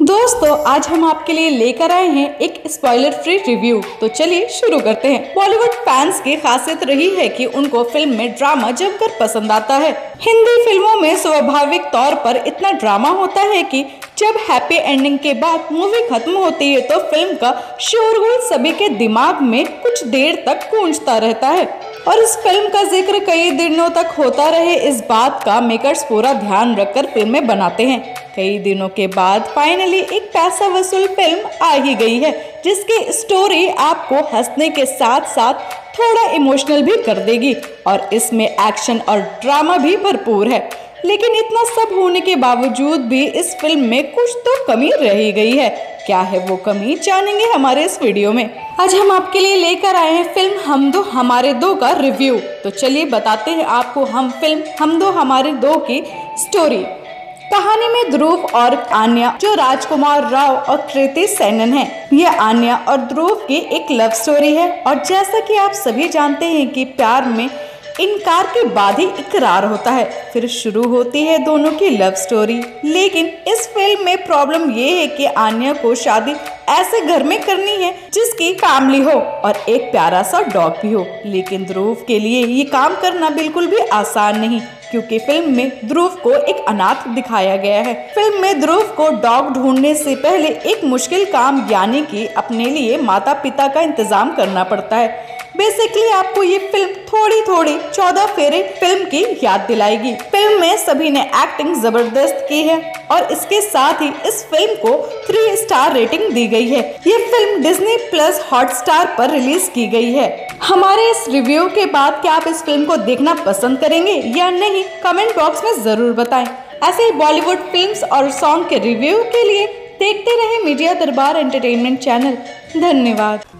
दोस्तों आज हम आपके लिए लेकर आए हैं एक स्पॉइलर फ्री रिव्यू। तो चलिए शुरू करते हैं। बॉलीवुड फैंस की खासियत रही है कि उनको फिल्म में ड्रामा जमकर पसंद आता है। हिंदी फिल्मों में स्वाभाविक तौर पर इतना ड्रामा होता है कि जब हैप्पी एंडिंग के बाद मूवी खत्म होती है तो फिल्म का शोरगुल सभी के दिमाग में कुछ देर तक गूंजता रहता है और इस फिल्म का जिक्र कई दिनों तक होता रहे, इस बात का मेकर्स पूरा ध्यान रखकर फिल्में बनाते हैं। कई दिनों के बाद फाइनली एक पैसा वसूल फिल्म आ ही गई है जिसकी स्टोरी आपको हंसने के साथ साथ थोड़ा इमोशनल भी कर देगी और इसमें एक्शन और ड्रामा भी भरपूर है। लेकिन इतना सब होने के बावजूद भी इस फिल्म में कुछ तो कमी रह गई है। क्या है वो कमी, जानेंगे हमारे इस वीडियो में। आज हम आपके लिए लेकर आए हैं फिल्म हम दो हमारे दो का रिव्यू। तो चलिए बताते हैं आपको हम फिल्म हम दो हमारे दो की स्टोरी। कहानी में ध्रुव और आन्या जो राजकुमार राव और कृति सेनन है। यह आन्या और ध्रुव की एक लव स्टोरी है और जैसा कि आप सभी जानते हैं कि प्यार में इनकार के बाद ही इकरार होता है, फिर शुरू होती है दोनों की लव स्टोरी। लेकिन इस फिल्म में प्रॉब्लम ये है कि आन्या को शादी ऐसे घर में करनी है जिसकी फैमिली हो और एक प्यारा सा डॉग भी हो। लेकिन ध्रुव के लिए ये काम करना बिल्कुल भी आसान नहीं, क्योंकि फिल्म में ध्रुव को एक अनाथ दिखाया गया है। फिल्म में ध्रुव को डॉग ढूंढने से पहले एक मुश्किल काम यानी कि अपने लिए माता पिता का इंतजाम करना पड़ता है। बेसिकली आपको ये फिल्म थोड़ी 14 फेरे फिल्म की याद दिलाएगी। फिल्म में सभी ने एक्टिंग जबरदस्त की है और इसके साथ ही इस फिल्म को 3 स्टार रेटिंग दी गई है। ये फिल्म डिज्नी प्लस हॉटस्टार पर रिलीज की गई है। हमारे इस रिव्यू के बाद क्या आप इस फिल्म को देखना पसंद करेंगे या नहीं, कमेंट बॉक्स में जरूर बताएं। ऐसे ही बॉलीवुड फिल्म्स और सॉन्ग के रिव्यू के लिए देखते रहे मीडिया दरबार एंटरटेनमेंट चैनल। धन्यवाद।